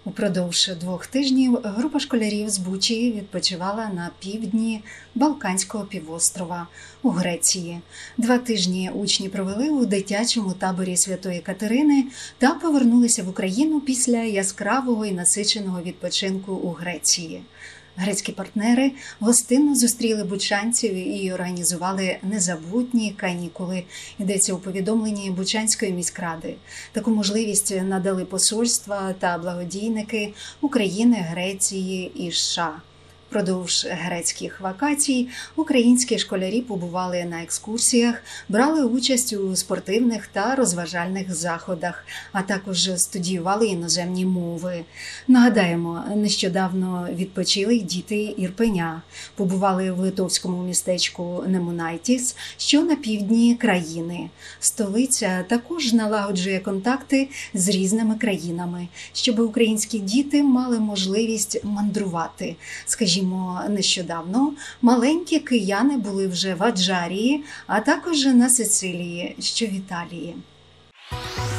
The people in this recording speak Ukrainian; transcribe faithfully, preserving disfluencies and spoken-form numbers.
Упродовж двох тижнів група школярів з Бучі відпочивала на півдні Балканського півострова у Греції. Два тижні учні провели у дитячому таборі Святої Катерини та повернулися в Україну після яскравого і насиченого відпочинку у Греції. Грецькі партнери гостинно зустріли бучанців і організували незабутні канікули. Йдеться у повідомленні Бучанської міськради. Таку можливість надали посольства та благодійники України, Греції і США. Впродовж грецьких вакацій українські школярі побували на екскурсіях, брали участь у спортивних та розважальних заходах, а також студіювали іноземні мови. Нагадаємо, нещодавно відпочили й діти Ірпеня. Побували в литовському містечку Немунайтіс, що на півдні країни. Столиця також налагоджує контакти з різними країнами, щоб українські діти мали можливість мандрувати. Скажімо, нещодавно маленькі кияни були вже в Аджарії, а також на Сицилії, що в Італії.